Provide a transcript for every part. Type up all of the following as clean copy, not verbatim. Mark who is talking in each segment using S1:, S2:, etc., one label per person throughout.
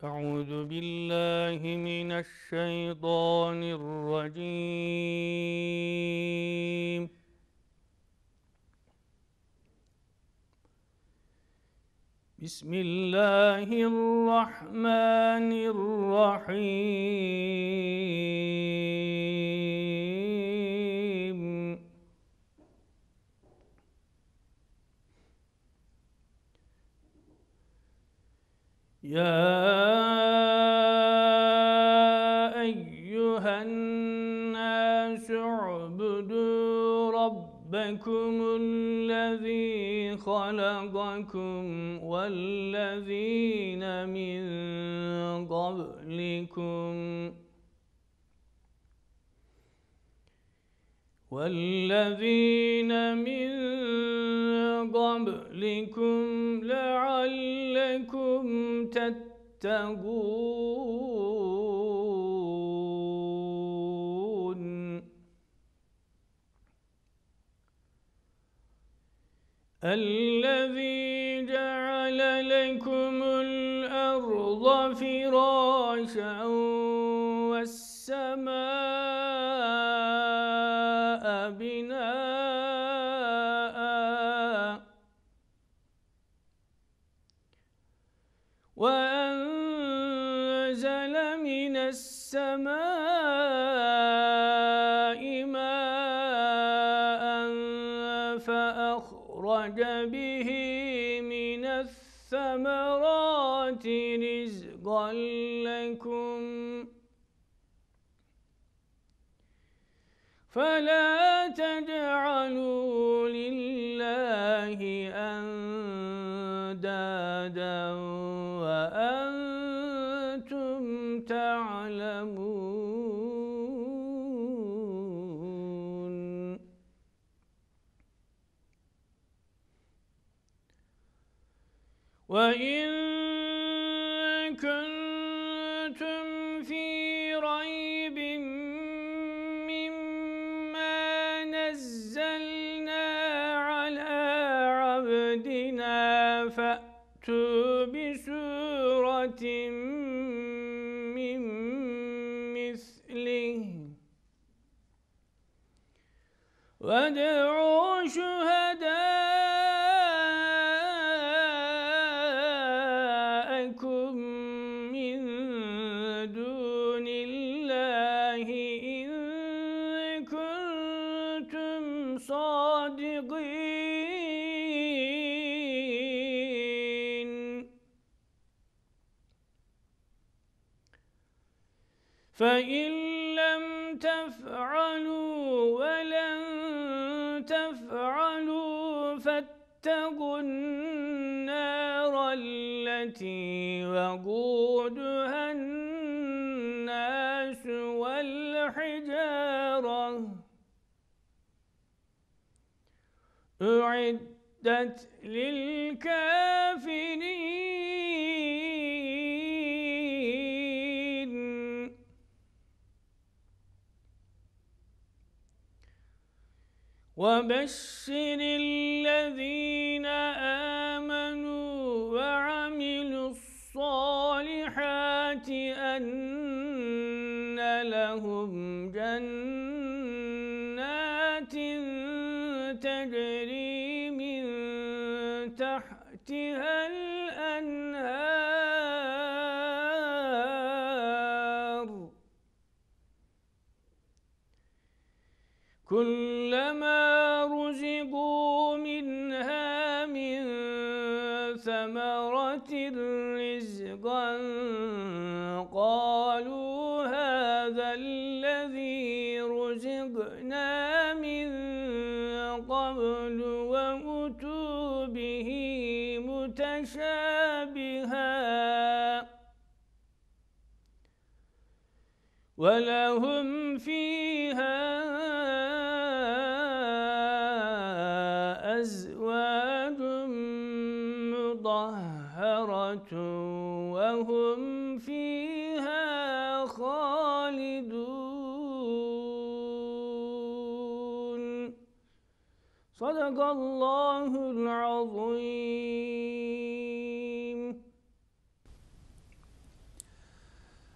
S1: أعوذ بالله من الشيطان الرجيم. بسم الله الرحمن الرحيم. يا أيها الناس اعبدوا ربكم الذي خلقكم والذين من قبلكم لعلكم تتقون. الذي جعل لكم الأرض فراشا والسماء بناء وأنزل من السماء ماء فأخرج به من الثمرات رزقا لكم فلا تجعلوا لله أندادا وأنتم تعلمون. وإن كنتم في ريب مما نزلنا على عبدنا فأتوا بسورة من مثله وادعوا شهداءكم من دون الله إن كنتم صادقين. فإن لم تفعلوا ولن تفعلوا فاتقوا النار التي وقودها الناس والحجارة أعدت للكافرين. وبشر الذين آمنوا وعملوا الصالحات أن لهم جنات تجري من تحتها الأنهار كلما رزقوا منها من ثمرة رزقا قالوا هذا الذي رزقنا من قبل وأتوا به متشابها ولهم فيها أزواج مطهرة وهم فيها خالدون. صدق الله العظيم.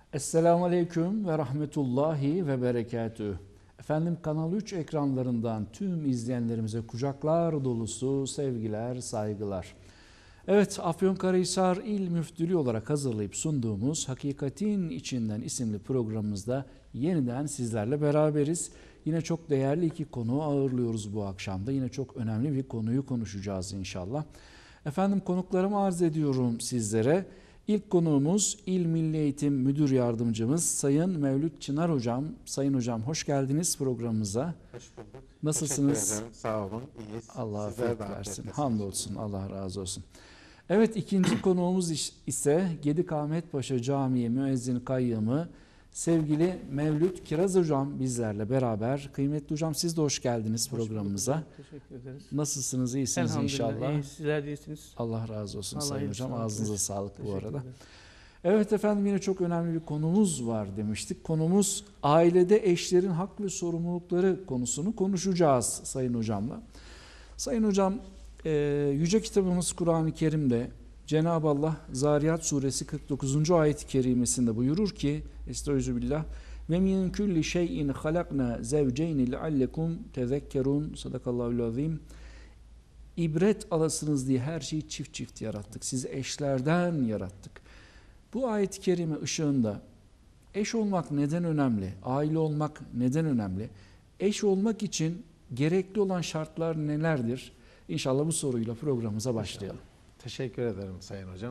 S2: Esselamu Aleyküm ve Rahmetullahi ve Berekatüh. Efendim Kanal 3 ekranlarından tüm izleyenlerimize kucaklar dolusu sevgiler, saygılar. Evet, Afyonkarahisar İl Müftülüğü olarak hazırlayıp sunduğumuz Hakikatin İçinden isimli programımızda yeniden sizlerle beraberiz. Yine çok değerli iki konuğu ağırlıyoruz bu akşamda. Yine çok önemli bir konuyu konuşacağız inşallah. Efendim konuklarımı arz ediyorum sizlere. İlk konuğumuz İl Milli Eğitim Müdür Yardımcımız Sayın Mevlüt Çınar Hocam. Sayın Hocam hoş geldiniz programımıza.
S3: Hoş bulduk.
S2: Nasılsınız?
S3: Teşekkür ederim. Sağ olun. İyiyiz.
S2: Allah
S3: Sizler
S2: afiyet
S3: de
S2: versin.
S3: afiyettesiniz.
S2: Hamdolsun. Allah razı olsun. Evet, ikinci konuğumuz ise Gedikahmet Paşa Camii Müezzin Kayyımı sevgili Mevlüt Kiraz Hocam bizlerle beraber. Kıymetli hocam siz de hoş geldiniz programımıza.
S1: Teşekkür ederiz.
S2: Nasılsınız? İyisiniz inşallah.
S1: İyi, sizler de iyisiniz.
S2: Allah razı olsun
S1: Allah
S2: Sayın
S1: iyilik
S2: Hocam.
S1: sağlık
S2: Ağzınıza
S1: versin.
S2: sağlık bu
S1: Teşekkür
S2: arada.
S1: ederim.
S2: Evet efendim, yine çok önemli bir konumuz var demiştik. Konumuz ailede eşlerin hak ve sorumlulukları konusunu konuşacağız Sayın Hocam'la. Sayın Hocam, Yüce Kitabımız Kur'an-ı Kerim'de Cenab-ı Allah Zariyat Suresi 49. ayet-i kerimesinde buyurur ki Estağfirullah ve min kulli şeyin halakna zevceyn leallekum tezekkerun. Sadakallahul azim. İbret alasınız diye her şeyi çift çift yarattık. Sizi eşlerden yarattık. Bu ayet-i kerime ışığında eş olmak neden önemli? Aile olmak neden önemli? Eş olmak için gerekli olan şartlar nelerdir? İnşallah bu soruyla programımıza başlayalım.
S3: Teşekkür ederim Sayın Hocam.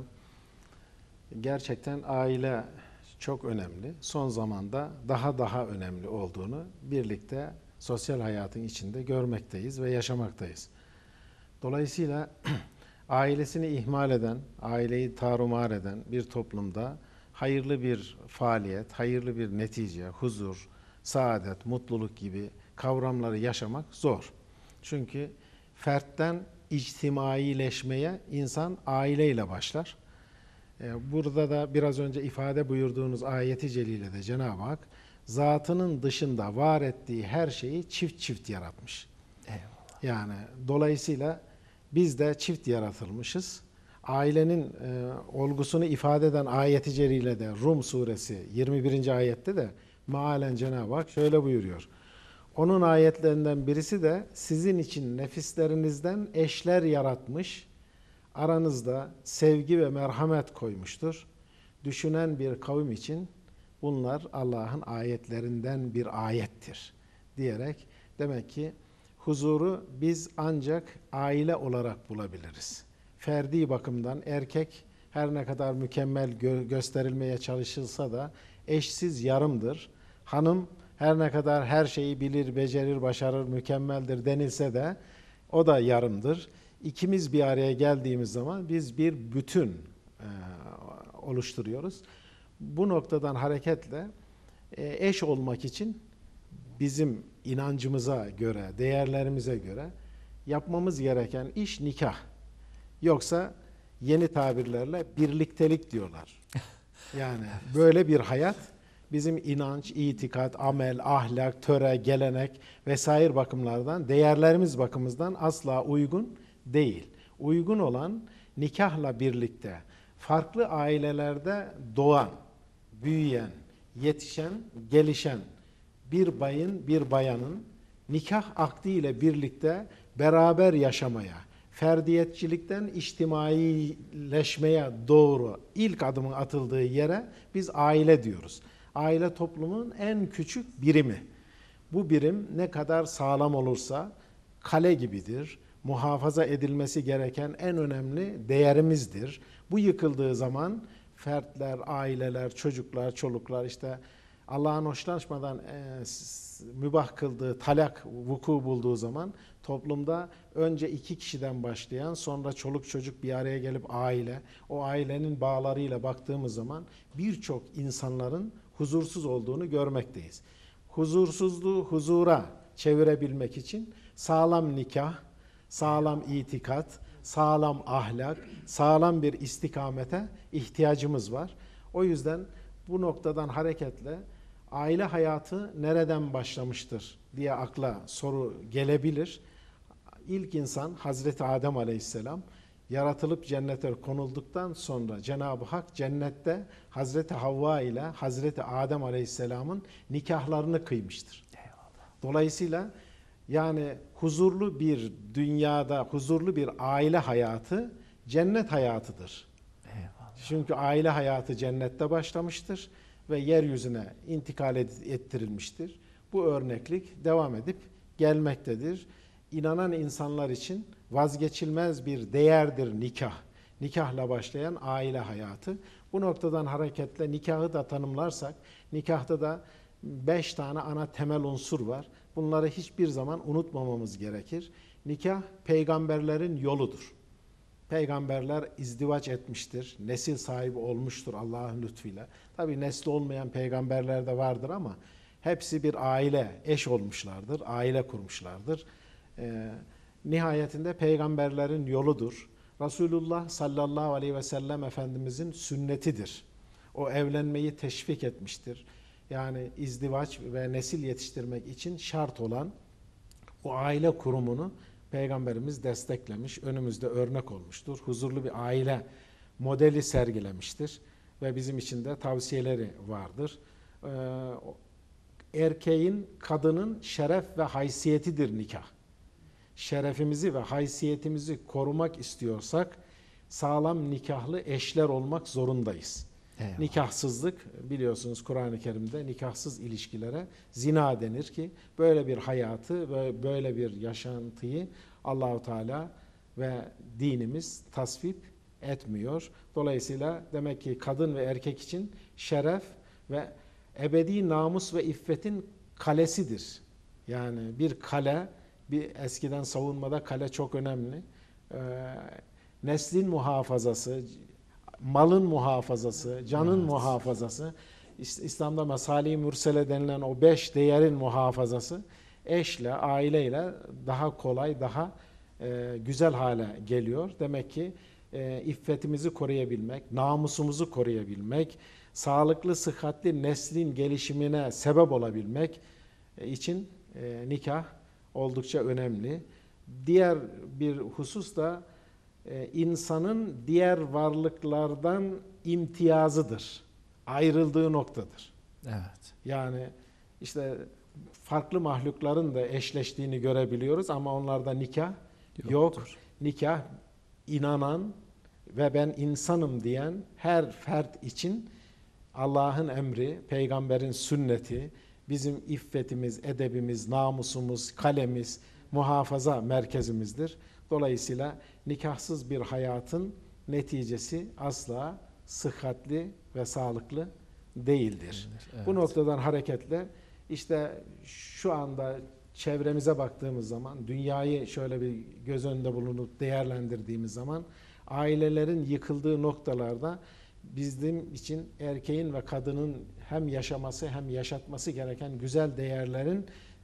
S3: Gerçekten aile çok önemli. Son zamanda daha önemli olduğunu birlikte sosyal hayatın içinde görmekteyiz ve yaşamaktayız. Dolayısıyla ailesini ihmal eden, aileyi tarumar eden bir toplumda hayırlı bir faaliyet, hayırlı bir netice, huzur, saadet, mutluluk gibi kavramları yaşamak zor. Çünkü fertten içtimaileşmeye insan aileyle başlar. Burada da biraz önce ifade buyurduğunuz ayeti celilede Cenab-ı Hak zatının dışında var ettiği her şeyi çift çift yaratmış.
S2: Eyvallah.
S3: Yani dolayısıyla biz de çift yaratılmışız. Ailenin olgusunu ifade eden ayeti celilede Rum suresi 21. ayette de mealen Cenab-ı Hak şöyle buyuruyor. Onun ayetlerinden birisi de sizin için nefislerinizden eşler yaratmış, aranızda sevgi ve merhamet koymuştur. Düşünen bir kavim için bunlar Allah'ın ayetlerinden bir ayettir diyerek demek ki huzuru biz ancak aile olarak bulabiliriz. Ferdi bakımdan erkek her ne kadar mükemmel gösterilmeye çalışılsa da eşsiz yarımdır. Hanım her ne kadar her şeyi bilir, becerir, başarır, mükemmeldir denilse de o da yarımdır. İkimiz bir araya geldiğimiz zaman biz bir bütün oluşturuyoruz. Bu noktadan hareketle eş olmak için bizim inancımıza göre, değerlerimize göre yapmamız gereken iş nikah. Yoksa yeni tabirlerle birliktelik diyorlar. Yani böyle bir hayat bizim inanç, itikat, amel, ahlak, töre, gelenek vesaire bakımlardan, değerlerimiz bakımından asla uygun değil. Uygun olan nikahla birlikte farklı ailelerde doğan, büyüyen, yetişen, gelişen bir bayın, bir bayanın nikah akdiyle birlikte beraber yaşamaya, ferdiyetçilikten içtimaileşmeye doğru ilk adımın atıldığı yere biz aile diyoruz. Aile toplumun en küçük birimi. Bu birim ne kadar sağlam olursa kale gibidir. Muhafaza edilmesi gereken en önemli değerimizdir. Bu yıkıldığı zaman fertler, aileler, çocuklar, çoluklar işte Allah'ın hoşlanmadan mübah kıldığı talak vuku bulduğu zaman toplumda önce 2 kişiden başlayan sonra çoluk çocuk bir araya gelip aile, o ailenin bağlarıyla baktığımız zaman birçok insanların huzursuz olduğunu görmekteyiz. Huzursuzluğu huzura çevirebilmek için sağlam nikah, sağlam itikat, sağlam ahlak, sağlam bir istikamete ihtiyacımız var. O yüzden bu noktadan hareketle aile hayatı nereden başlamıştır diye akla soru gelebilir. İlk insan Hazreti Adem Aleyhisselam yaratılıp cennete konulduktan sonra Cenab-ı Hak cennette Hazreti Havva ile Hazreti Adem Aleyhisselam'ın nikahlarını kıymıştır. Dolayısıyla yani huzurlu bir dünyada, huzurlu bir aile hayatı cennet hayatıdır. Çünkü aile hayatı cennette başlamıştır ve yeryüzüne intikal ettirilmiştir. Bu örneklik devam edip gelmektedir. İnanan insanlar için vazgeçilmez bir değerdir nikah. Nikahla başlayan aile hayatı. Bu noktadan hareketle nikahı da tanımlarsak, nikahta da 5 tane ana temel unsur var. Bunları hiçbir zaman unutmamamız gerekir. Nikah peygamberlerin yoludur. Peygamberler izdivaç etmiştir, nesil sahibi olmuştur Allah'ın lütfuyla. Tabii nesli olmayan peygamberler de vardır ama hepsi bir aile, eş olmuşlardır, aile kurmuşlardır. Nihayetinde peygamberlerin yoludur. Resulullah sallallahu aleyhi ve sellem Efendimizin sünnetidir. O evlenmeyi teşvik etmiştir. Yani izdivaç ve nesil yetiştirmek için şart olan o aile kurumunu Peygamberimiz desteklemiş, önümüzde örnek olmuştur. Huzurlu bir aile modeli sergilemiştir ve bizim için de tavsiyeleri vardır. Erkeğin, kadının şeref ve haysiyetidir nikah. Şerefimizi ve haysiyetimizi korumak istiyorsak sağlam nikahlı eşler olmak zorundayız. Eyvallah. Nikahsızlık, biliyorsunuz Kur'an-ı Kerim'de nikahsız ilişkilere zina denir ki böyle bir hayatı ve böyle bir yaşantıyı Allahu Teala ve dinimiz tasvip etmiyor. Dolayısıyla demek ki kadın ve erkek için şeref ve ebedi namus ve iffetin kalesidir. Yani bir kale, bir eskiden savunmada kale çok önemli. Neslin muhafazası, malın muhafazası, canın muhafazası, İslam'da mesali mürsele denilen o 5 değerin muhafazası eşle, aileyle daha kolay, daha güzel hale geliyor. Demek ki iffetimizi koruyabilmek, namusumuzu koruyabilmek, sağlıklı, sıhhatli neslin gelişimine sebep olabilmek için nikah oldukça önemli. Diğer bir husus da insanın diğer varlıklardan imtiyazıdır. Ayrıldığı noktadır.
S2: Evet.
S3: Yani işte farklı mahlukların da eşleştiğini görebiliyoruz ama onlarda nikah yok. Nikah inanan ve ben insanım diyen her fert için Allah'ın emri, peygamberin sünneti, bizim iffetimiz, edebimiz, namusumuz, kalemiz, muhafaza merkezimizdir. Dolayısıyla nikahsız bir hayatın neticesi asla sıhhatli ve sağlıklı değildir. Evet. Bu noktadan hareketle işte şu anda çevremize baktığımız zaman, dünyayı şöyle bir göz önünde bulunup değerlendirdiğimiz zaman ailelerin yıkıldığı noktalarda bizim için erkeğin ve kadının hem yaşaması hem yaşatması gereken güzel değerlerin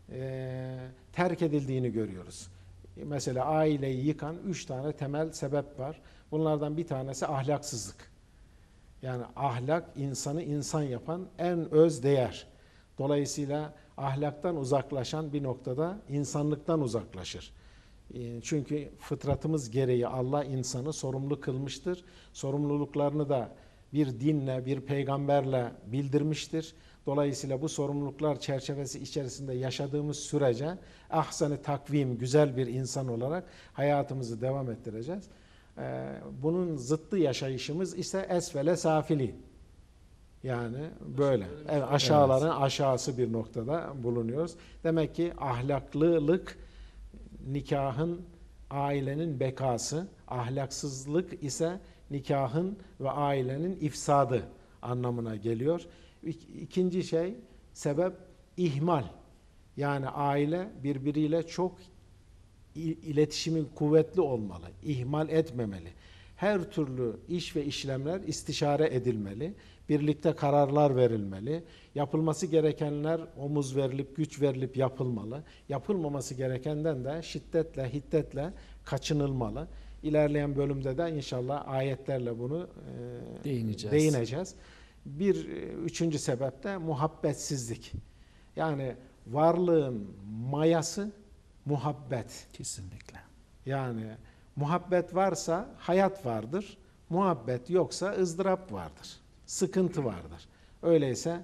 S3: terk edildiğini görüyoruz. Mesela aileyi yıkan 3 tane temel sebep var. Bunlardan bir tanesi ahlaksızlık. Yani ahlak insanı insan yapan en öz değer. Dolayısıyla ahlaktan uzaklaşan bir noktada insanlıktan uzaklaşır. Çünkü fıtratımız gereği Allah insanı sorumlu kılmıştır. Sorumluluklarını da bir dinle, bir peygamberle bildirmiştir. Dolayısıyla bu sorumluluklar çerçevesi içerisinde yaşadığımız sürece ahsen-i takvim, güzel bir insan olarak hayatımızı devam ettireceğiz. Bunun zıttı yaşayışımız ise esfele safili. Yani böyle. Evet, aşağıların aşağısı bir noktada bulunuyoruz. Demek ki ahlaklılık nikahın, ailenin bekası, ahlaksızlık ise nikahın ve ailenin ifsadı anlamına geliyor. İkinci şey, sebep ihmal. Yani aile birbiriyle çok iletişimin kuvvetli olmalı, ihmal etmemeli. Her türlü iş ve işlemler istişare edilmeli, birlikte kararlar verilmeli, yapılması gerekenler omuz verilip, güç verilip yapılmalı, yapılmaması gerekenden de şiddetle, hiddetle kaçınılmalı. İlerleyen bölümde de inşallah ayetlerle bunu değineceğiz. Bir üçüncü sebep de muhabbetsizlik. Yani varlığın mayası muhabbet.
S2: Kesinlikle.
S3: Yani Muhabbet varsa hayat vardır. Muhabbet yoksa ızdırap vardır. Sıkıntı vardır. Öyleyse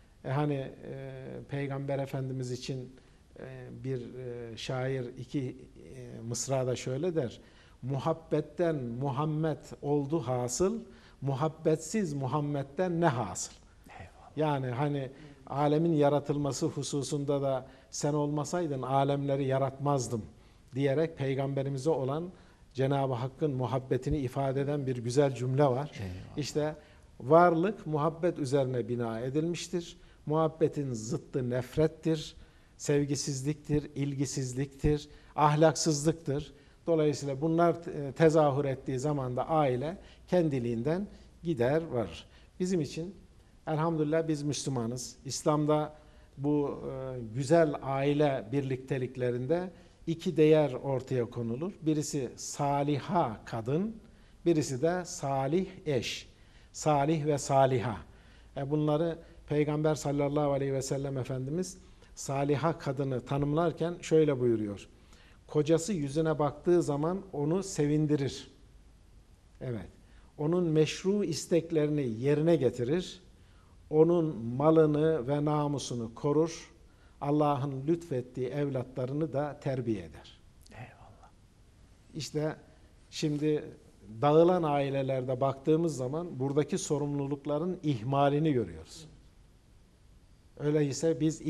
S3: Peygamber Efendimiz için bir şair iki mısrada şöyle der. Muhabbetten Muhammed oldu hasıl, muhabbetsiz Muhammed'den ne hasıl? Yani alemin yaratılması hususunda da sen olmasaydın alemleri yaratmazdım diyerek peygamberimize olan Cenab-ı Hakk'ın muhabbetini ifade eden bir güzel cümle var.
S2: Eyvallah.
S3: İşte varlık muhabbet üzerine bina edilmiştir. Muhabbetin zıttı nefrettir, sevgisizliktir, ilgisizliktir, ahlaksızlıktır. Dolayısıyla bunlar tezahür ettiği zaman da aile kendiliğinden gider varır. Bizim için elhamdülillah biz Müslümanız. İslam'da bu güzel aile birlikteliklerinde iki değer ortaya konulur. Birisi saliha kadın, birisi de salih eş. Salih ve saliha. Bunları Peygamber sallallahu aleyhi ve sellem Efendimiz saliha kadını tanımlarken şöyle buyuruyor. Kocası yüzüne baktığı zaman onu sevindirir. Evet. Onun meşru isteklerini yerine getirir. Onun malını ve namusunu korur. Allah'ın lütfettiği evlatlarını da terbiye eder.
S2: Eyvallah.
S3: İşte şimdi dağılan ailelerde baktığımız zaman buradaki sorumlulukların ihmalini görüyoruz. Öyleyse biz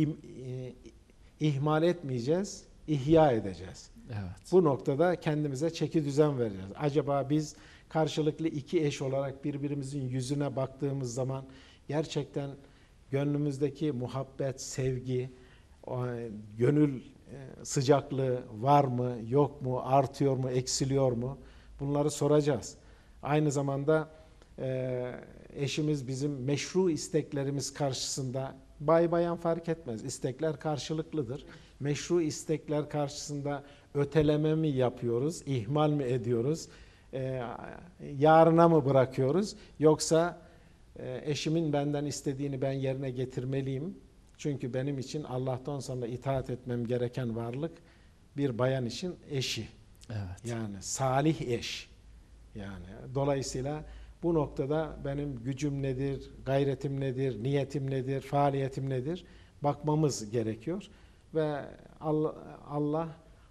S3: ihmal etmeyeceğiz, ihya edeceğiz.
S2: Evet.
S3: Bu noktada kendimize çeki düzen vereceğiz. Acaba biz karşılıklı iki eş olarak birbirimizin yüzüne baktığımız zaman gerçekten gönlümüzdeki muhabbet, sevgi, gönül sıcaklığı var mı, yok mu, artıyor mu, eksiliyor mu? Bunları soracağız. Aynı zamanda eşimiz bizim meşru isteklerimiz karşısında, bay bayan fark etmez, istekler karşılıklıdır. Meşru istekler karşısında öteleme mi yapıyoruz, ihmal mi ediyoruz, yarına mı bırakıyoruz, yoksa eşimin benden istediğini ben yerine getirmeliyim. Çünkü benim için Allah'tan sonra itaat etmem gereken varlık bir bayan için eşi.
S2: Evet.
S3: Yani salih eş. Yani dolayısıyla bu noktada benim gücüm nedir, gayretim nedir, niyetim nedir, faaliyetim nedir bakmamız gerekiyor. Ve Allah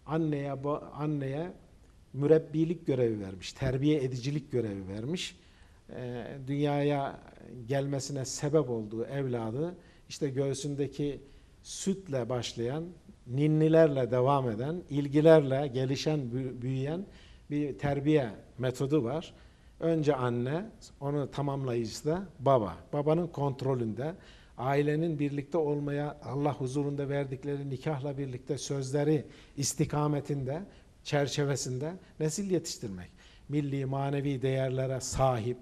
S3: anneye mürebbilik görevi vermiş, terbiye edicilik görevi vermiş. Dünyaya gelmesine sebep olduğu evladı işte göğsündeki sütle başlayan, ninnilerle devam eden, ilgilerle gelişen, büyüyen bir terbiye metodu var. Önce anne, onu tamamlayıcısı da baba. Babanın kontrolünde, ailenin birlikte olmaya Allah huzurunda verdikleri nikahla birlikte sözleri istikametinde, çerçevesinde nesil yetiştirmek. Milli, manevi değerlere sahip,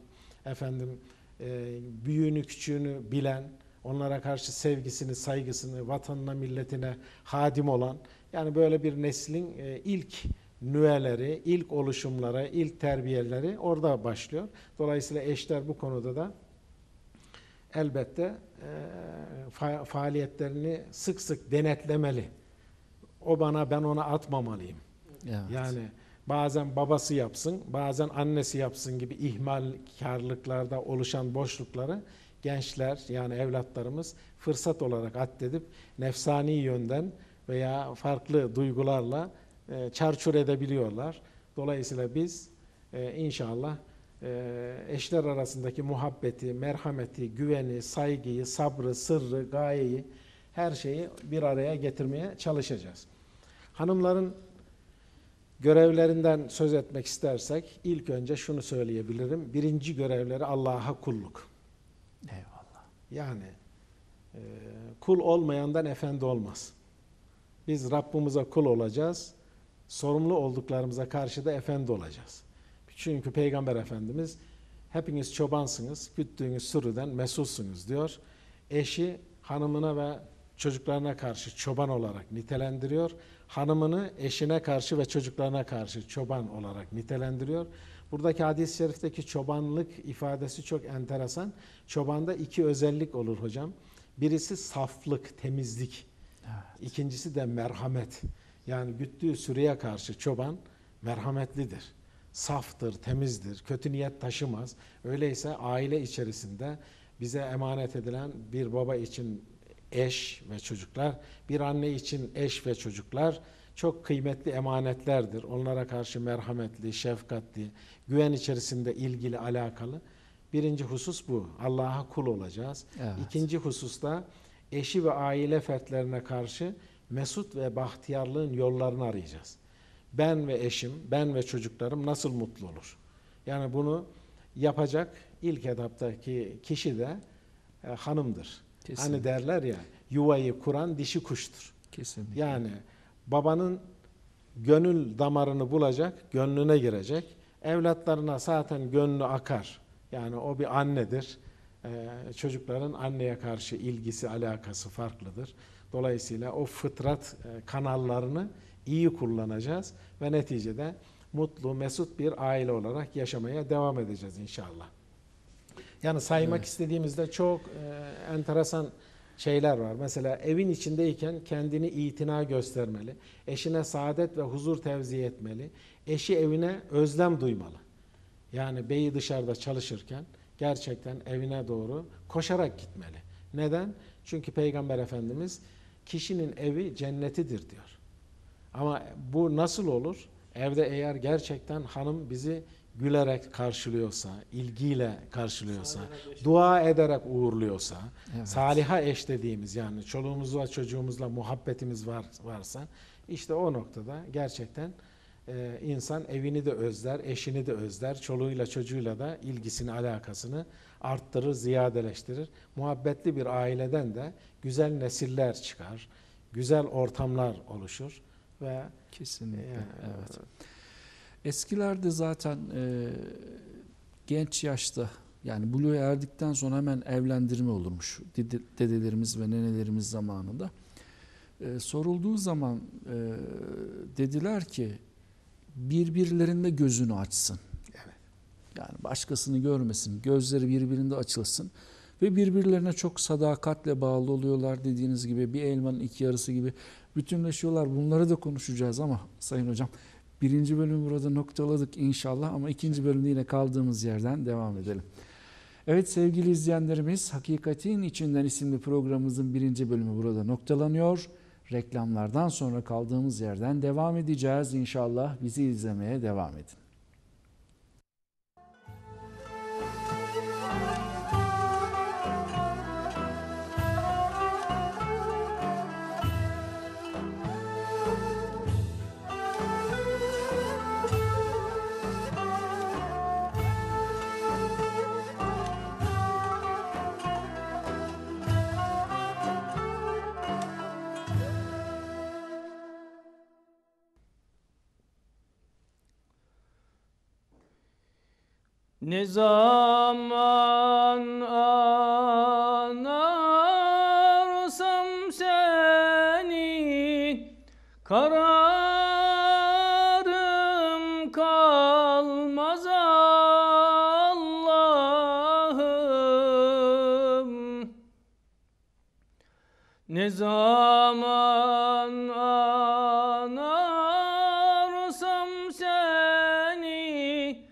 S3: büyüğünü, küçüğünü bilen, onlara karşı sevgisini, saygısını, vatanına, milletine hadim olan, yani böyle bir neslin ilk nüveleri, ilk oluşumları, ilk terbiyeleri orada başlıyor. Dolayısıyla eşler bu konuda da elbette faaliyetlerini sık sık denetlemeli. O bana, ben ona atmamalıyım.
S2: Evet.
S3: Yani bazen babası yapsın, bazen annesi yapsın gibi ihmalkarlıklarda oluşan boşlukları gençler, yani evlatlarımız fırsat olarak addedip nefsani yönden veya farklı duygularla çarçur edebiliyorlar. Dolayısıyla biz inşallah eşler arasındaki muhabbeti, merhameti, güveni, saygıyı, sabrı, sırrı, gayeyi, her şeyi bir araya getirmeye çalışacağız. Hanımların görevlerinden söz etmek istersek ilk önce şunu söyleyebilirim. Birinci görevleri Allah'a kulluk.
S2: Eyvallah.
S3: Yani kul olmayandan efendi olmaz. Biz Rabbimize kul olacağız. Sorumlu olduklarımıza karşı da efendi olacağız. Çünkü Peygamber Efendimiz hepiniz çobansınız, güttüğünüz sürüden mesulsunuz diyor. Eşi hanımına ve çocuklarına karşı çoban olarak nitelendiriyor. Hanımını eşine karşı ve çocuklarına karşı çoban olarak nitelendiriyor. Buradaki hadis-i şerifteki çobanlık ifadesi çok enteresan. Çobanda iki özellik olur hocam. Birisi saflık, temizlik.
S2: Evet.
S3: İkincisi de merhamet. Yani güttüğü sürüye karşı çoban merhametlidir. saftır, temizdir, kötü niyet taşımaz. Öyleyse aile içerisinde bize emanet edilen bir baba için eş ve çocuklar, bir anne için eş ve çocuklar çok kıymetli emanetlerdir. Onlara karşı merhametli, şefkatli, güven içerisinde ilgili, alakalı. Birinci husus bu. Allah'a kul olacağız.
S2: Evet.
S3: İkinci hususta eşi ve aile fertlerine karşı mesut ve bahtiyarlığın yollarını arayacağız. Ben ve eşim, ben ve çocuklarım nasıl mutlu olur? Yani bunu yapacak ilk etaptaki kişi de hanımdır.
S2: Kesinlikle.
S3: Hani derler ya, yuvayı kuran dişi kuştur.
S2: Kesinlikle.
S3: Yani babanın gönül damarını bulacak, gönlüne girecek. Evlatlarına zaten gönlü akar. Yani o bir annedir. Çocukların anneye karşı ilgisi, alakası farklıdır. Dolayısıyla o fıtrat kanallarını iyi kullanacağız ve neticede mutlu, mesut bir aile olarak yaşamaya devam edeceğiz inşallah. Yani saymak istediğimizde çok enteresan şeyler var. Mesela evin içindeyken kendini itina göstermeli. Eşine saadet ve huzur tevzi etmeli. Eşi evine özlem duymalı. Yani beyi dışarıda çalışırken gerçekten evine doğru koşarak gitmeli. Neden? Çünkü Peygamber Efendimiz kişinin evi cennetidir diyor. Ama bu nasıl olur? Evde eğer gerçekten hanım bizi gülerek karşılıyorsa, ilgiyle karşılıyorsa, dua ederek uğurluyorsa,
S2: Evet.
S3: saliha eş dediğimiz, yani çoluğumuzla çocuğumuzla muhabbetimiz varsa, işte o noktada gerçekten insan evini de özler, eşini de özler, çoluğuyla çocuğuyla da ilgisini, alakasını arttırır, ziyadeleştirir. Muhabbetli bir aileden de güzel nesiller çıkar, güzel ortamlar oluşur ve
S2: Kesinlikle. Evet. Eskilerde zaten genç yaşta, yani buluğa erdikten sonra hemen evlendirme olurmuş. Dedelerimiz ve nenelerimiz zamanında. Sorulduğu zaman dediler ki birbirlerinde gözünü açsın.
S3: Evet.
S2: Yani başkasını görmesin, gözleri birbirinde açılsın ve birbirlerine çok sadakatle bağlı oluyorlar, dediğiniz gibi bir elmanın iki yarısı gibi bütünleşiyorlar. Bunları da konuşacağız ama Sayın Hocam, birinci bölümü burada noktaladık inşallah ama ikinci bölümde yine kaldığımız yerden devam edelim. Evet sevgili izleyenlerimiz, Hakikatin İçinden isimli programımızın birinci bölümü burada noktalanıyor. Reklamlardan sonra kaldığımız yerden devam edeceğiz inşallah. Bizi izlemeye devam edin.
S1: Ne zaman anarsam seni, kararım kalmaz Allah'ım. Ne zaman anarsam seni,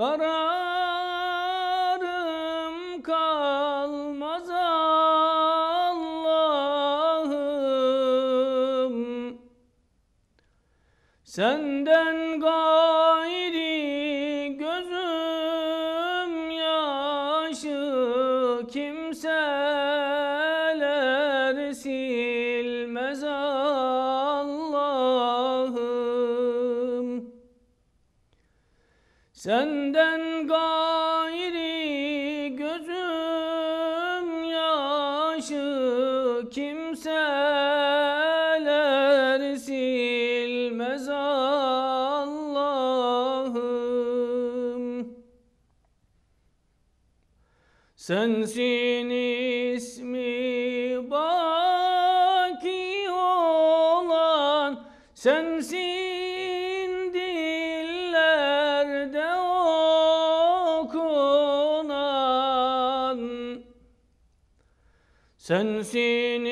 S1: kararım kalmaz Allah'ım. Senden gayri gözüm yaşı kimseler silmez Allah'ım. Senden gayri gözüm yaşı kimseler silmez Allah'ım. Sensin ismi baki olan, sensin dillerde okunan, sensin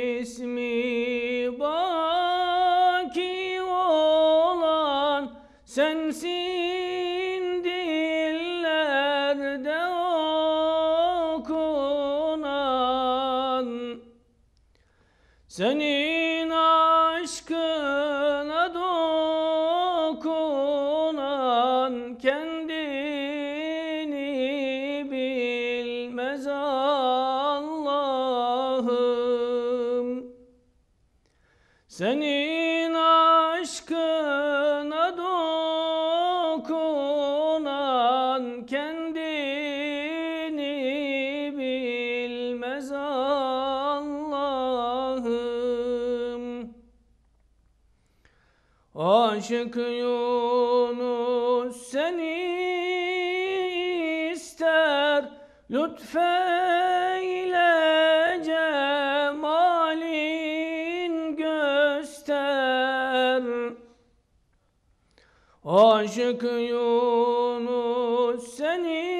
S1: ismi baki olan, sensin Senin aşkına dokunan kendini bilmez Allah'ım. Senin aşkına dokunan kendini bilmez Allah'ım. Aşık Yunus seni ister, lütfeyle cemalin göster. Aşık Yunus seni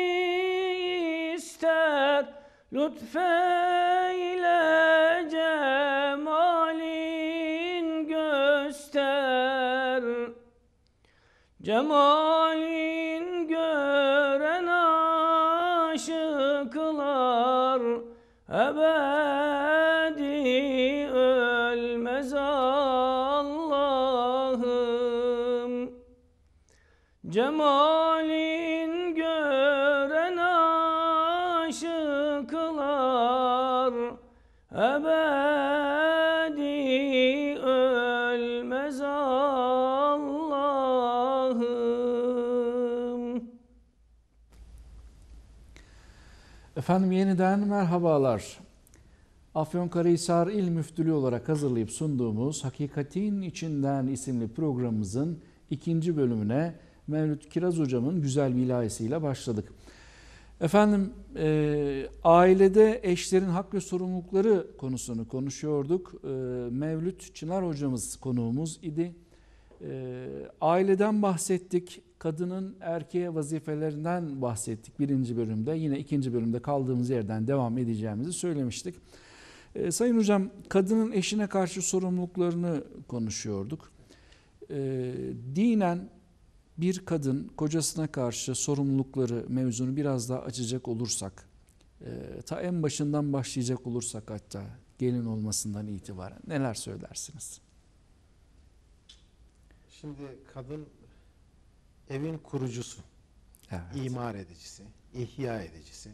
S1: ister, lütfeyle cemalin göster. Cemalin gören aşıklar ebedi ölmez Allah'ım. Cemalin gören aşıklar ebedi ölmez Allah'ım.
S2: Efendim yeniden merhabalar. Afyonkarahisar İl Müftülüğü olarak hazırlayıp sunduğumuz Hakikatin İçinden isimli programımızın ikinci bölümüne Mevlüt Kiraz hocamın güzel bir ilahisiyle başladık. Efendim ailede eşlerin hak ve sorumlulukları konusunu konuşuyorduk. Mevlüt Çınar hocamız konuğumuz idi. Aileden bahsettik. Kadının erkeğe vazifelerinden bahsettik birinci bölümde. Yine ikinci bölümde kaldığımız yerden devam edeceğimizi söylemiştik. Sayın hocam, kadının eşine karşı sorumluluklarını konuşuyorduk. Dinen bir kadın kocasına karşı sorumlulukları mevzunu biraz daha açacak olursak, ta en başından başlayacak olursak hatta gelin olmasından itibaren neler söylersiniz?
S3: Şimdi kadın evin kurucusu,
S2: Evet.
S3: imar edicisi, ihya edicisi,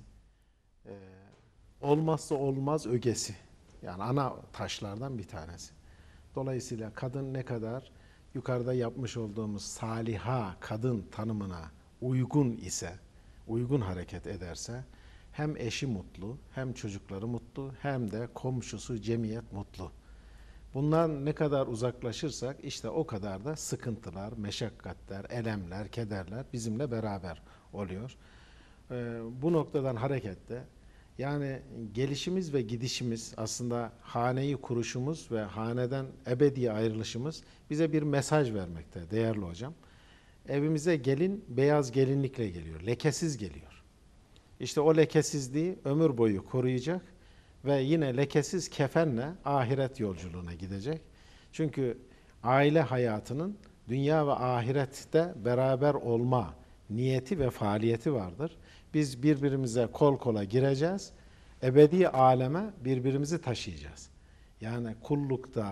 S3: olmazsa olmaz ögesi. Yani ana taşlardan bir tanesi. Dolayısıyla kadın ne kadar yukarıda yapmış olduğumuz saliha kadın tanımına uygun ise, uygun hareket ederse hem eşi mutlu, hem çocukları mutlu, hem de komşusu, cemiyet mutlu. Bundan ne kadar uzaklaşırsak işte o kadar da sıkıntılar, meşakkatler, elemler, kederler bizimle beraber oluyor. Bu noktadan hareketle yani gelişimiz ve gidişimiz, aslında haneyi kuruşumuz ve haneden ebedi ayrılışımız bize bir mesaj vermekte değerli hocam. Evimize gelin beyaz gelinlikle geliyor, lekesiz geliyor. İşte o lekesizliği ömür boyu koruyacak ve yine lekesiz kefenle ahiret yolculuğuna gidecek. Çünkü aile hayatının dünya ve ahirette beraber olma niyeti ve faaliyeti vardır. Biz birbirimize kol kola gireceğiz. Ebedi aleme birbirimizi taşıyacağız. Yani kullukta,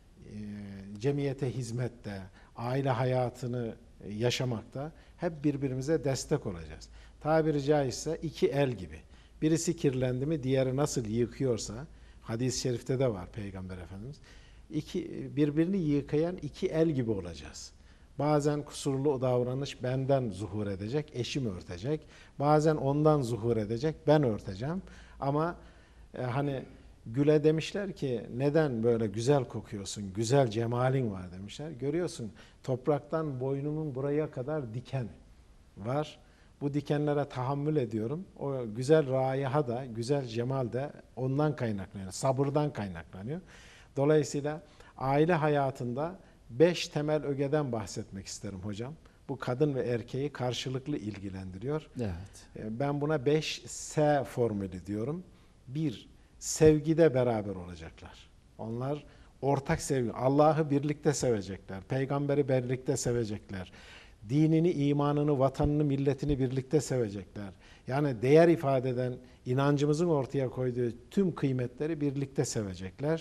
S3: cemiyete hizmette, aile hayatını yaşamakta hep birbirimize destek olacağız. Tabiri caizse iki el gibi. Birisi kirlendi mi diğeri nasıl yıkıyorsa, hadis-i şerifte de var Peygamber Efendimiz. Birbirini yıkayan iki el gibi olacağız. Bazen kusurlu davranış benden zuhur edecek, eşim örtecek. Bazen ondan zuhur edecek, ben örteceğim. Ama hani güle demişler ki neden böyle güzel kokuyorsun, güzel cemalin var demişler. Görüyorsun topraktan boynumun buraya kadar diken var. Bu dikenlere tahammül ediyorum. O güzel raiha da, güzel cemal de ondan kaynaklanıyor, sabırdan kaynaklanıyor. Dolayısıyla aile hayatında 5 temel ögeden bahsetmek isterim hocam. Bu kadın ve erkeği karşılıklı ilgilendiriyor.
S2: Evet.
S3: Ben buna 5S formülü diyorum. 1. Sevgide beraber olacaklar. Onlar ortak sevgi. Allah'ı birlikte sevecekler. Peygamberi birlikte sevecekler. Dinini, imanını, vatanını, milletini birlikte sevecekler. Yani değer ifade eden inancımızın ortaya koyduğu tüm kıymetleri birlikte sevecekler.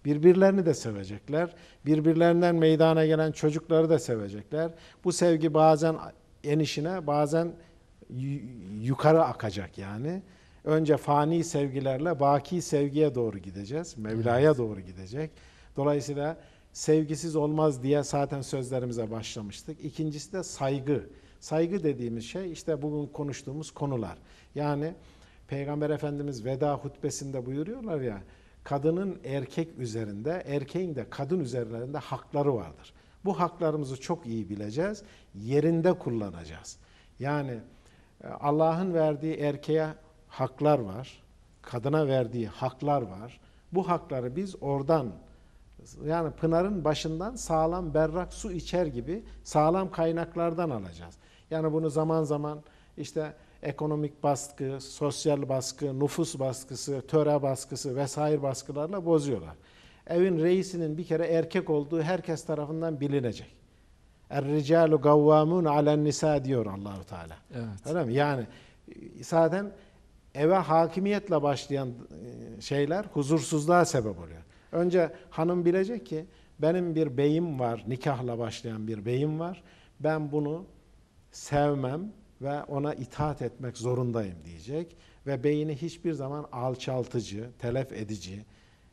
S3: Birbirlerini de sevecekler. Birbirlerinden meydana gelen çocukları da sevecekler. Bu sevgi bazen enişine, bazen yukarı akacak yani. Önce fani sevgilerle baki sevgiye doğru gideceğiz. Mevla'ya doğru gidecek. Dolayısıyla sevgisiz olmaz diye zaten sözlerimize başlamıştık. İkincisi de saygı. Saygı dediğimiz şey işte bugün konuştuğumuz konular. Yani Peygamber Efendimiz veda hutbesinde buyuruyorlar ya, kadının erkek üzerinde, erkeğin de kadın üzerlerinde hakları vardır. Bu haklarımızı çok iyi bileceğiz, yerinde kullanacağız. Yani Allah'ın verdiği erkeğe haklar var, kadına verdiği haklar var. Bu hakları biz oradan, yani pınarın başından sağlam berrak su içer gibi sağlam kaynaklardan alacağız. Yani bunu zaman zaman işte ekonomik baskı, sosyal baskı, nüfus baskısı, töre baskısı vesaire baskılarla bozuyorlar. Evin reisinin bir kere erkek olduğu herkes tarafından bilinecek. Er-ricalu gavvamun alen nisa diyor Allahu Teala.
S2: Evet.
S3: Öyle mi? Yani zaten eve hakimiyetle başlayan şeyler huzursuzluğa sebep oluyor. Önce hanım bilecek ki benim bir beyim var, nikahla başlayan bir beyim var. Ben bunu sevmem ve ona itaat etmek zorundayım diyecek. Ve beyini hiçbir zaman alçaltıcı, telef edici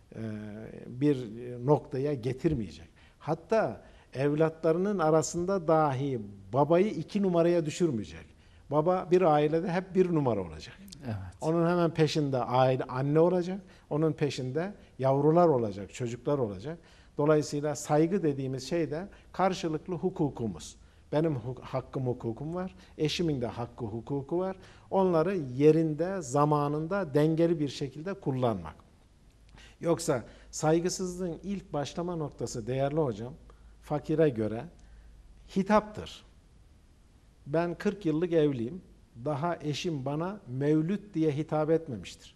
S3: bir noktaya getirmeyecek. Hatta evlatlarının arasında dahi babayı 2 numaraya düşürmeyecek. Baba bir ailede hep 1 numara olacak.
S2: Evet.
S3: Onun hemen peşinde anne olacak. Onun peşinde yavrular olacak, çocuklar olacak. Dolayısıyla saygı dediğimiz şey de karşılıklı hukukumuz. Benim hakkım, hukukum var. Eşimin de hakkı, hukuku var. Onları yerinde, zamanında dengeli bir şekilde kullanmak. Yoksa saygısızlığın ilk başlama noktası değerli hocam, fakire göre hitaptır. Ben 40 yıllık evliyim. Daha eşim bana Mevlüt diye hitap etmemiştir.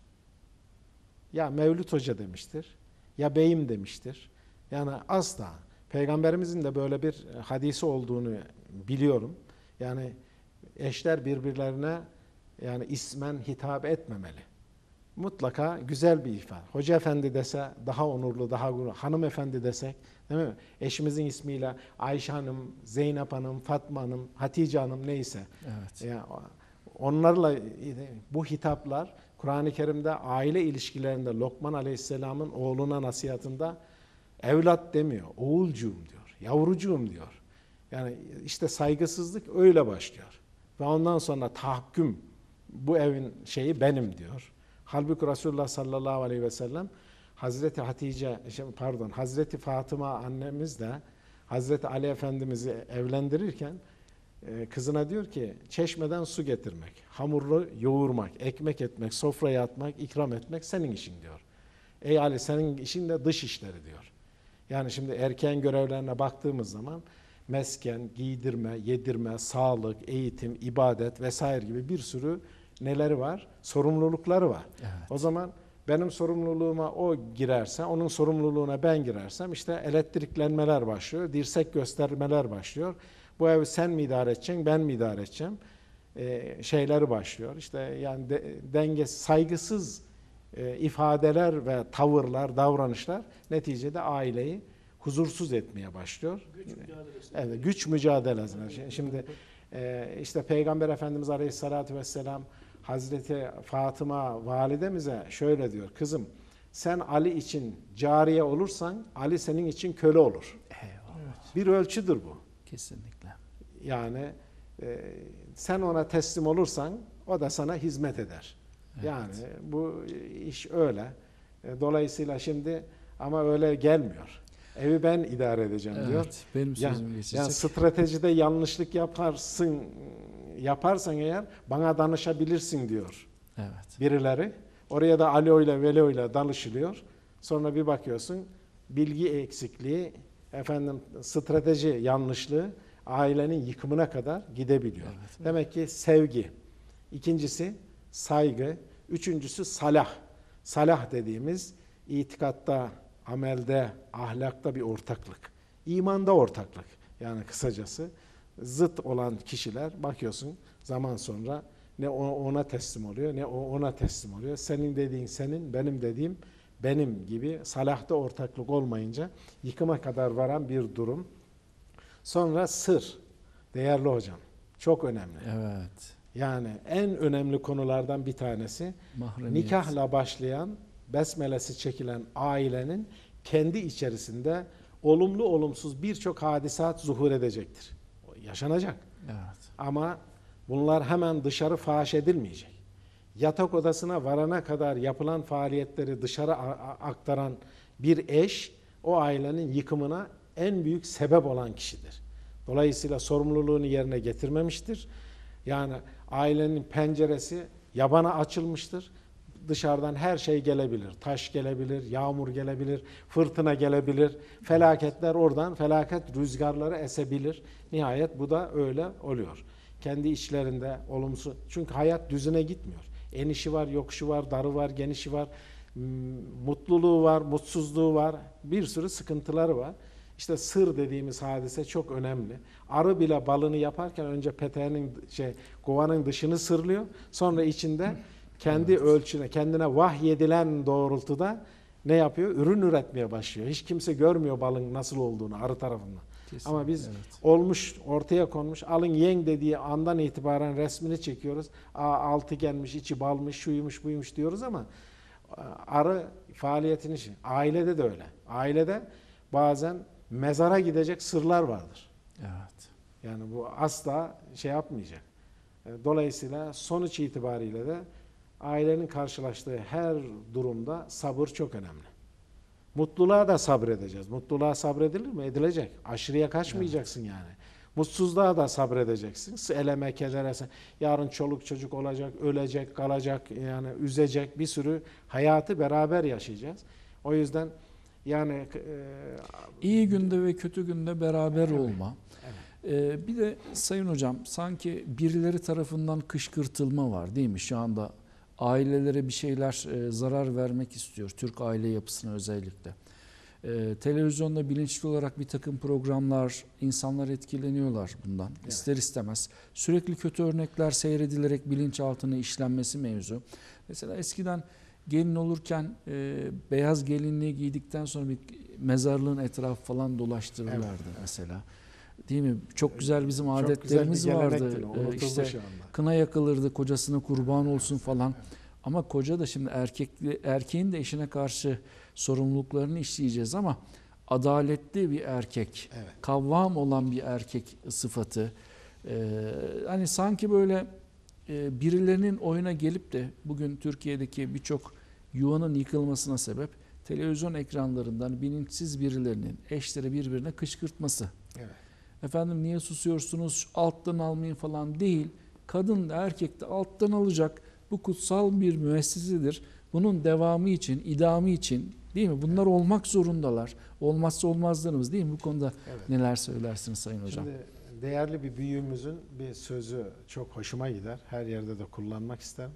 S3: Ya Mevlüt Hoca demiştir, ya beyim demiştir. Yani asla. Peygamberimizin de böyle bir hadisi olduğunu biliyorum. Yani eşler birbirlerine yani ismen hitap etmemeli. Mutlaka güzel bir ifade. Hoca efendi dese daha onurlu, daha gururlu. Hanımefendi desek, değil mi? Eşimizin ismiyle Ayşe Hanım, Zeynep Hanım, Fatma Hanım, Hatice Hanım neyse.
S2: Evet.
S3: Yani onlarla bu hitaplar Kur'an-ı Kerim'de aile ilişkilerinde Lokman Aleyhisselam'ın oğluna nasihatında evlat demiyor, oğulcuğum diyor, yavrucuğum diyor. Yani işte saygısızlık öyle başlıyor. Ve ondan sonra tahakküm, bu evin şeyi benim diyor. Halbuki Resulullah sallallahu aleyhi ve sellem Hazreti Hatice, Hazreti Fatıma annemiz de Hazreti Ali Efendimiz'i evlendirirken kızına diyor ki çeşmeden su getirmek, hamurlu yoğurmak, ekmek etmek, sofraya atmak, ikram etmek senin işin diyor. Ey Ali senin işin de dış işleri diyor. Yani şimdi erkeğin görevlerine baktığımız zaman mesken, giydirme, yedirme, sağlık, eğitim, ibadet vesaire gibi bir sürü neleri var? Sorumlulukları var.
S2: Evet.
S3: O zaman benim sorumluluğuma o girerse, onun sorumluluğuna ben girersem işte elektriklenmeler başlıyor, dirsek göstermeler başlıyor. Bu evi sen mi idare edeceksin, ben mi idare edeceğim? Şeyleri başlıyor. İşte yani denge, saygısız ifadeler ve tavırlar, davranışlar neticede aileyi huzursuz etmeye başlıyor.
S1: Güç mücadelesi.
S3: Evet, güç mücadelesine. Şimdi işte Peygamber Efendimiz Aleyhisselatü Vesselam Hazreti Fatıma validemize şöyle diyor. Kızım sen Ali için cariye olursan Ali senin için köle olur.
S2: Eyvallah.
S3: Bir ölçüdür bu.
S2: Kesinlikle.
S3: Yani sen ona teslim olursan o da sana hizmet eder.
S2: Evet.
S3: Yani bu iş öyle. Dolayısıyla şimdi ama öyle gelmiyor. Evi ben idare edeceğim diyor.
S2: Evet, benim sözüm geçecek.
S3: Yani stratejide yanlışlık yaparsan eğer bana danışabilirsin diyor.
S2: Evet.
S3: Birileri. Oraya da alo ile velo ile danışılıyor. Sonra bir bakıyorsun bilgi eksikliği, strateji yanlışlığı ailenin yıkımına kadar gidebiliyor.
S2: Evet.
S3: Demek ki sevgi. İkincisi saygı. Üçüncüsü salah. Salah dediğimiz itikatta, amelde, ahlakta bir ortaklık. İmanda ortaklık. Yani kısacası zıt olan kişiler bakıyorsun zaman sonra ne ona teslim oluyor ne o ona teslim oluyor. Senin dediğin senin, benim dediğim benim gibi salahta ortaklık olmayınca yıkıma kadar varan bir durum. Sonra sır, değerli hocam, çok önemli.
S2: Evet.
S3: Yani en önemli konulardan bir tanesi
S2: Mahremiyet.
S3: nikahla başlayan, besmelesi çekilen ailenin kendi içerisinde olumlu olumsuz birçok hadisat zuhur edecektir. Yaşanacak.
S2: Evet.
S3: Ama bunlar hemen dışarı faş edilmeyecek. Yatak odasına varana kadar yapılan faaliyetleri dışarı aktaran bir eş, o ailenin yıkımına en büyük sebep olan kişidir. Dolayısıyla sorumluluğunu yerine getirmemiştir. Yani ailenin penceresi yabana açılmıştır. Dışarıdan her şey gelebilir. Taş gelebilir, yağmur gelebilir, fırtına gelebilir. Felaketler oradan, felaket rüzgarları esebilir. Nihayet bu da öyle oluyor. Kendi içlerinde olumsuz. Çünkü hayat düzüne gitmiyor. Enişi var, yokuşu var, darı var, genişi var. Mutluluğu var, mutsuzluğu var. Bir sürü sıkıntıları var. İşte sır dediğimiz hadise çok önemli. Arı bile balını yaparken önce peteğinin kovanın dışını sırlıyor. Sonra içinde kendi ölçüne, kendine vahyedilen doğrultuda ne yapıyor? Ürün üretmeye başlıyor. Hiç kimse görmüyor balın nasıl olduğunu arı tarafından.
S2: Kesinlikle,
S3: Ama biz
S2: evet.
S3: olmuş, ortaya konmuş, alın yiyin dediği andan itibaren resmini çekiyoruz. Altı gelmiş, içi balmış, şuymuş, buymuş diyoruz ama arı faaliyetini, ailede de öyle. Ailede bazen mezara gidecek sırlar vardır.
S2: Evet.
S3: Yani bu asla yapmayacak. Dolayısıyla sonuç itibariyle de ailenin karşılaştığı her durumda sabır çok önemli. Mutluluğa da sabredeceğiz. Mutluluğa sabredilir mi? Edilecek. Aşırıya kaçmayacaksın yani. Mutsuzluğa da sabredeceksin. Eleme, kedere. Yarın çoluk çocuk olacak, ölecek, kalacak, yani üzecek bir sürü hayatı beraber yaşayacağız. O yüzden yani
S2: İyi günde ve kötü günde beraber olma. Bir de Sayın Hocam sanki birileri tarafından kışkırtılma var değil mi? Şu anda ailelere bir şeyler zarar vermek istiyor. Türk aile yapısına özellikle. Televizyonda bilinçli olarak bir takım programlar, insanlar etkileniyorlar bundan. Evet. İster istemez. Sürekli kötü örnekler seyredilerek bilinçaltına işlenmesi mevzu. Mesela eskiden gelin olurken beyaz gelinliği giydikten sonra bir mezarlığın etrafı falan dolaştırırlardı evet. Mesela. Değil mi? Çok güzel bizim çok adetlerimiz güzel vardı. İşte kına yakılırdı, kocasına kurban olsun falan. Ama koca da şimdi erkeğin de eşine karşı sorumluluklarını işleyeceğiz ama adaletli bir erkek, evet. Kavvam olan bir erkek sıfatı. Hani sanki böyle birilerinin oyuna gelip de bugün Türkiye'deki birçok yuvanın yıkılmasına sebep televizyon ekranlarından bilinçsiz birilerinin eşleri birbirine kışkırtması. Evet. Efendim niye susuyorsunuz, alttan almayın falan değil. Kadın da erkek de alttan alacak. Bu kutsal bir müessesedir. Bunun devamı için, idamı için değil mi? Bunlar evet. Olmak zorundalar. Olmazsa olmazlarımız değil mi? Bu konuda evet. Neler söylersiniz Sayın Hocam?
S3: Şimdi değerli bir büyüğümüzün bir sözü çok hoşuma gider. Her yerde de kullanmak isterim.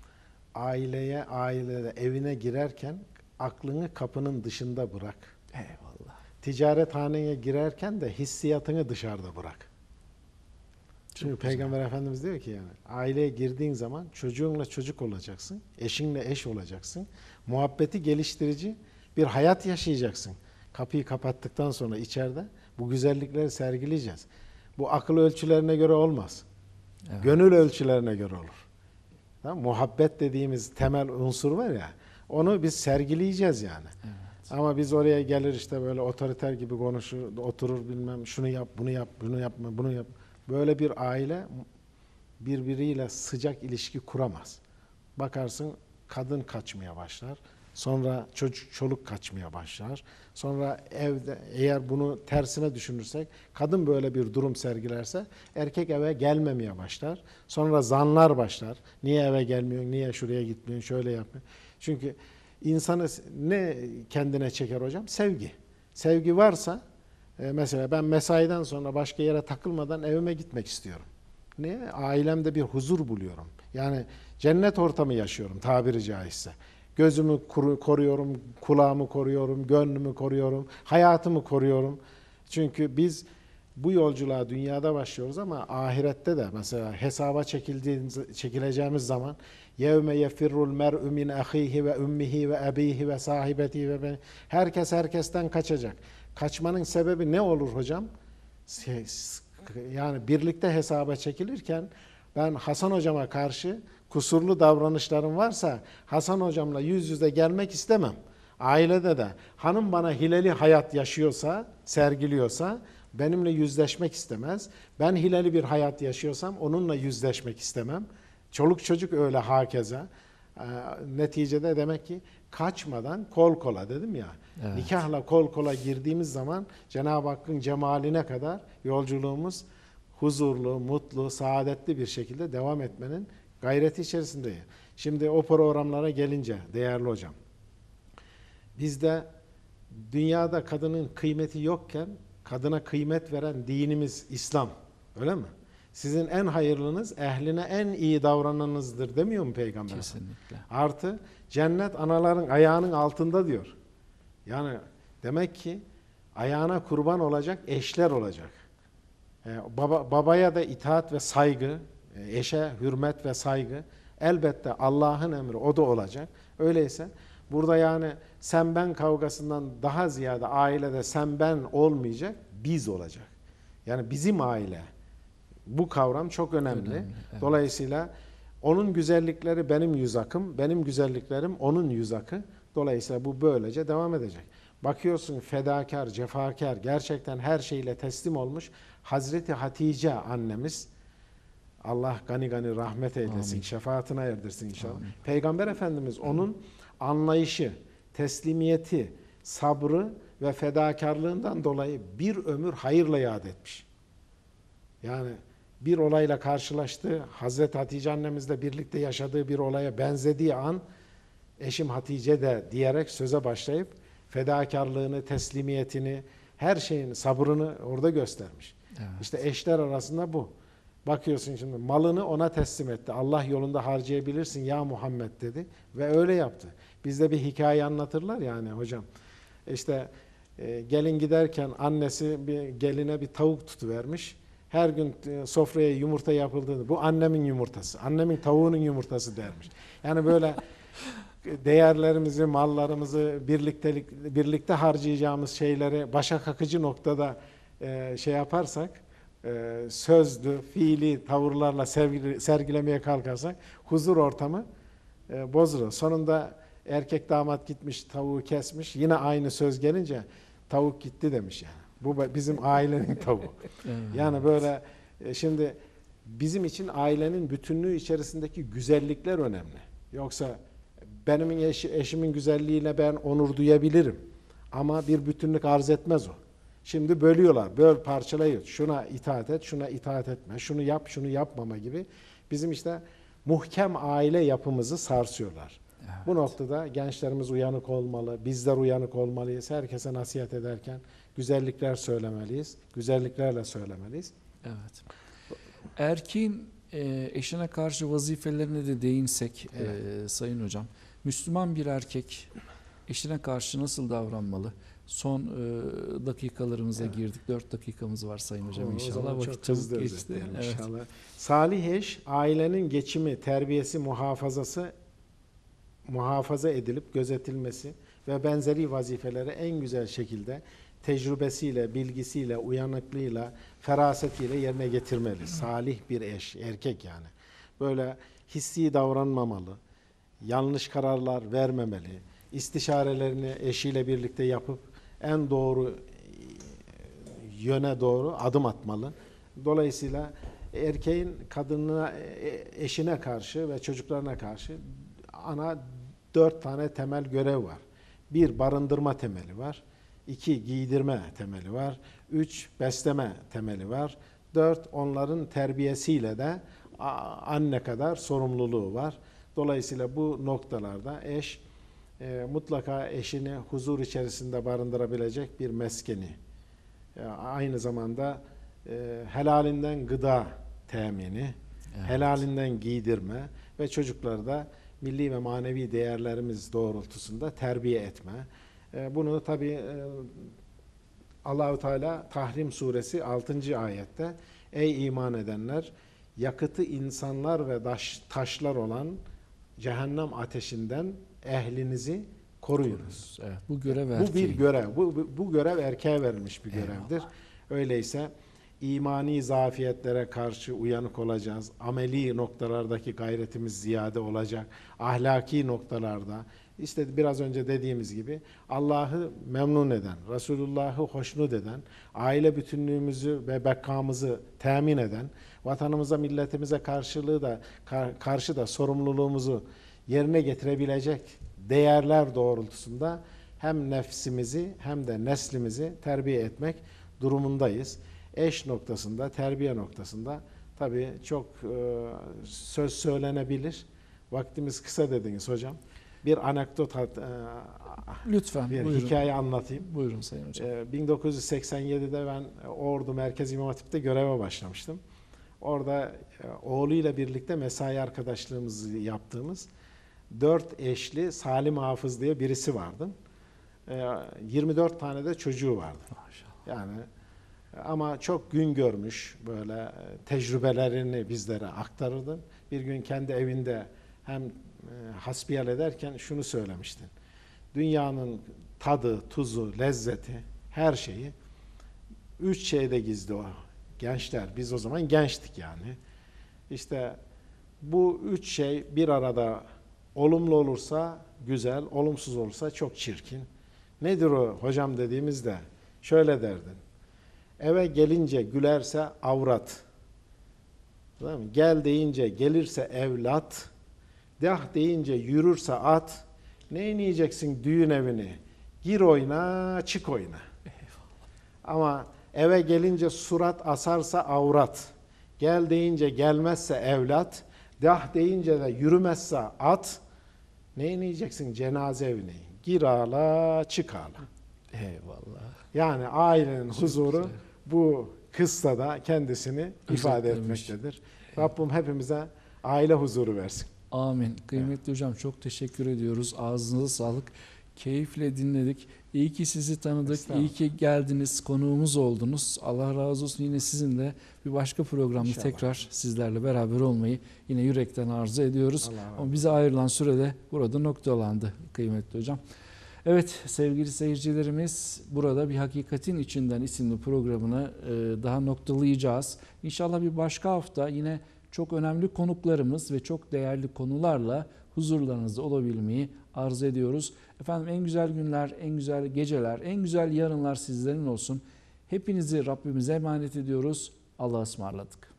S3: Ailede evine girerken aklını kapının dışında bırak.
S2: Eyvallah.
S3: Ticarethaneye girerken de hissiyatını dışarıda bırak. Çünkü Peygamber Efendimiz diyor ki yani aileye girdiğin zaman çocuğunla çocuk olacaksın, eşinle eş olacaksın, muhabbeti geliştirici bir hayat yaşayacaksın. Kapıyı kapattıktan sonra içeride bu güzellikleri sergileyeceğiz. Bu akıl ölçülerine göre olmaz. Evet. Gönül ölçülerine göre olur. Tamam? Muhabbet dediğimiz temel unsur var ya, onu biz sergileyeceğiz yani. Evet. Ama biz oraya gelir işte böyle otoriter gibi konuşur, oturur bilmem şunu yap, bunu yap, bunu yapma, bunu yap. Böyle bir aile birbiriyle sıcak ilişki kuramaz. Bakarsın kadın kaçmaya başlar. Sonra çoluk kaçmaya başlar. Sonra evde eğer bunu tersine düşünürsek kadın böyle bir durum sergilerse erkek eve gelmemeye başlar. Sonra zanlar başlar. Niye eve gelmiyorsun? Niye şuraya gitmiyorsun? Şöyle yapmıyorsun. Çünkü insanı ne kendine çeker hocam? Sevgi. Sevgi varsa mesela ben mesaiden sonra başka yere takılmadan evime gitmek istiyorum. Niye? Ailemde bir huzur buluyorum. Yani cennet ortamı yaşıyorum tabiri caizse. Gözümü koruyorum, kulağımı koruyorum, gönlümü koruyorum, hayatımı koruyorum. Çünkü biz bu yolculuğa dünyada başlıyoruz ama ahirette de mesela hesaba çekileceğimiz zaman yevme yefirrul mer'u min ahihi ve ummihi ve abihi ve sahibeti ve ben, herkes herkesten kaçacak. Kaçmanın sebebi ne olur hocam? Yani birlikte hesaba çekilirken ben Hasan hocama karşı kusurlu davranışlarım varsa Hasan hocamla yüz yüze gelmek istemem. Ailede de hanım bana hileli hayat yaşıyorsa, sergiliyorsa benimle yüzleşmek istemez. Ben hileli bir hayat yaşıyorsam onunla yüzleşmek istemem. Çoluk çocuk öyle hakeza. Neticede demek ki kaçmadan kol kola dedim ya. Evet. Nikahla kol kola girdiğimiz zaman Cenab-ı Hakk'ın cemaline kadar yolculuğumuz huzurlu, mutlu, saadetli bir şekilde devam etmenin gayreti içerisindeyim. Şimdi o programlara gelince değerli hocam, bizde dünyada kadının kıymeti yokken kadına kıymet veren dinimiz İslam. Öyle mi? Sizin en hayırlınız ehline en iyi davrananınızdır demiyor mu Peygamber?
S2: Kesinlikle.
S3: Artı cennet anaların ayağının altında diyor. Yani demek ki ayağına kurban olacak eşler olacak. Babaya da itaat ve saygı, eşe hürmet ve saygı elbette Allah'ın emri o da olacak. Öyleyse burada yani sen ben kavgasından daha ziyade ailede sen ben olmayacak, biz olacak. Yani bizim aile. Bu kavram çok önemli. Evet. Dolayısıyla onun güzellikleri benim yüz akım, benim güzelliklerim onun yüz akı. Dolayısıyla bu böylece devam edecek. Bakıyorsun fedakar, cefakar, gerçekten her şeyle teslim olmuş Hazreti Hatice annemiz, Allah gani gani rahmet eylesin, amin, şefaatine erdirsin inşallah. Amin. Peygamber Efendimiz onun anlayışı, teslimiyeti, sabrı ve fedakarlığından dolayı bir ömür hayırla yad etmiş. Yani bir olayla karşılaştı, Hazreti Hatice annemizle birlikte yaşadığı bir olaya benzediği an eşim Hatice de diyerek söze başlayıp fedakarlığını, teslimiyetini, her şeyin sabrını orada göstermiş. Evet. İşte eşler arasında bu. Bakıyorsun şimdi malını ona teslim etti. Allah yolunda harcayabilirsin ya Muhammed dedi ve öyle yaptı. Bizde bir hikaye anlatırlar yani hocam. İşte gelin giderken annesi bir geline bir tavuk tutuvermiş. Her gün sofraya yumurta yapıldığında bu annemin yumurtası, annemin tavuğunun yumurtası dermiş. Yani böyle değerlerimizi, mallarımızı birlikte harcayacağımız şeyleri başa kakıcı noktada şey yaparsak, sözlü, fiili tavırlarla sergilemeye kalkarsak huzur ortamı bozulur. Sonunda erkek damat gitmiş, tavuğu kesmiş. Yine aynı söz gelince tavuk gitti demiş yani. Bu bizim ailenin tavuğu. Yani böyle şimdi bizim için ailenin bütünlüğü içerisindeki güzellikler önemli. Yoksa benim eşimin güzelliğiyle ben onur duyabilirim. Ama bir bütünlük arz etmez o. Şimdi bölüyorlar, parçalıyor. Şuna itaat et, şuna itaat etme, şunu yap, şunu yapmama gibi. Bizim işte muhkem aile yapımızı sarsıyorlar. Evet. Bu noktada gençlerimiz uyanık olmalı, bizler uyanık olmalıyız. Herkese nasihat ederken güzellikler söylemeliyiz, güzelliklerle söylemeliyiz. Evet.
S2: Erkeğin eşine karşı vazifelerine de değinsek, evet, Sayın Hocam. Müslüman bir erkek eşine karşı nasıl davranmalı? Son dakikalarımıza girdik. 4 dakikamız var Sayın Hocam inşallah. Vakit çabuk geçti. Evet.
S3: İnşallah. Salih eş, ailenin geçimi, terbiyesi, muhafaza edilip gözetilmesi ve benzeri vazifeleri en güzel şekilde tecrübesiyle, bilgisiyle, uyanıklığıyla, ferasetiyle yerine getirmeli. Salih bir eş, erkek yani. Böyle hissi davranmamalı, yanlış kararlar vermemeli, istişarelerini eşiyle birlikte yapıp en doğru yöne doğru adım atmalı. Dolayısıyla erkeğin kadınına, eşine karşı ve çocuklarına karşı 4 tane temel görev var. 1, barındırma temeli var. 2, giydirme temeli var. 3, besleme temeli var. 4, onların terbiyesiyle de anne kadar sorumluluğu var. Dolayısıyla bu noktalarda eş mutlaka eşini huzur içerisinde barındırabilecek bir meskeni. Aynı zamanda helalinden gıda temini, evet, helalinden giydirme ve çocukları da milli ve manevi değerlerimiz doğrultusunda terbiye etme. Bunu tabii Allahu Teala Tahrim suresi 6. ayette ey iman edenler yakıtı insanlar ve taşlar olan cehennem ateşinden ehlinizi koruyunuz.
S2: Evet, bu görev
S3: Bu
S2: erkeği.
S3: bir görev. Bu görev erkeğe verilmiş bir görevdir. Öyleyse imani zafiyetlere karşı uyanık olacağız. Ameli noktalardaki gayretimiz ziyade olacak. Ahlaki noktalarda işte biraz önce dediğimiz gibi Allah'ı memnun eden, Resulullah'ı hoşnut eden, aile bütünlüğümüzü ve bekamızı temin eden, vatanımıza, milletimize karşı da sorumluluğumuzu yerine getirebilecek değerler doğrultusunda hem nefsimizi hem de neslimizi terbiye etmek durumundayız. Eş noktasında, terbiye noktasında tabii çok söz söylenebilir. Vaktimiz kısa dediniz hocam. Bir anekdot,
S2: Lütfen
S3: bir
S2: buyurun.
S3: hikaye anlatayım.
S2: Buyurun Sayın Hocam.
S3: 1987'de ben Ordu Merkez İmam Hatip'te göreve başlamıştım. Orada oğluyla birlikte mesai arkadaşlığımızı yaptığımız 4 eşli Salim Hafız diye birisi vardı. 24 tane de çocuğu vardı.
S2: Maşallah.
S3: Yani ama çok gün görmüş, böyle tecrübelerini bizlere aktarırdı. Bir gün kendi evinde hem hasbihal ederken şunu söylemiştin. Dünyanın tadı, tuzu, lezzeti, her şeyi 3 şeyde gizli o. Gençler, biz o zaman gençtik yani. İşte bu 3 şey bir arada olumlu olursa güzel, olumsuz olursa çok çirkin. Nedir o hocam dediğimizde şöyle derdin. Eve gelince gülerse avrat. Değil mi? Gel deyince gelirse evlat. Dah deyince yürürse at. Neyini yiyeceksin düğün evini? Gir oyna, çık oyna. Ama eve gelince surat asarsa avrat. Gel deyince gelmezse evlat. Dah deyince de yürümezse at. Neyini yiyeceksin cenaze evini? Gir ağla, çık ağla.
S2: Eyvallah.
S3: Yani ailenin huzuru
S2: güzel.
S3: bu kıssada kendisini ifade
S2: Özetlemiş.
S3: etmektedir. Rabbim hepimize aile huzuru versin.
S2: Amin. Kıymetli hocam çok teşekkür ediyoruz. Ağzınıza sağlık. Keyifle dinledik. İyi ki sizi tanıdık. İyi ki geldiniz. Konuğumuz oldunuz. Allah razı olsun. Yine sizinle bir başka programda
S3: İnşallah.
S2: tekrar sizlerle beraber olmayı yine yürekten arzu ediyoruz.
S3: Allah razı
S2: Ama bize ayrılan sürede burada noktalandı kıymetli hocam. Evet sevgili seyircilerimiz, burada Bir Hakikatin İçinden isimli programını daha noktalayacağız. İnşallah bir başka hafta yine çok önemli konuklarımız ve çok değerli konularla huzurlarınızda olabilmeyi arzu ediyoruz. Efendim en güzel günler, en güzel geceler, en güzel yarınlar sizlerin olsun. Hepinizi Rabbimize emanet ediyoruz. Allah'a ısmarladık.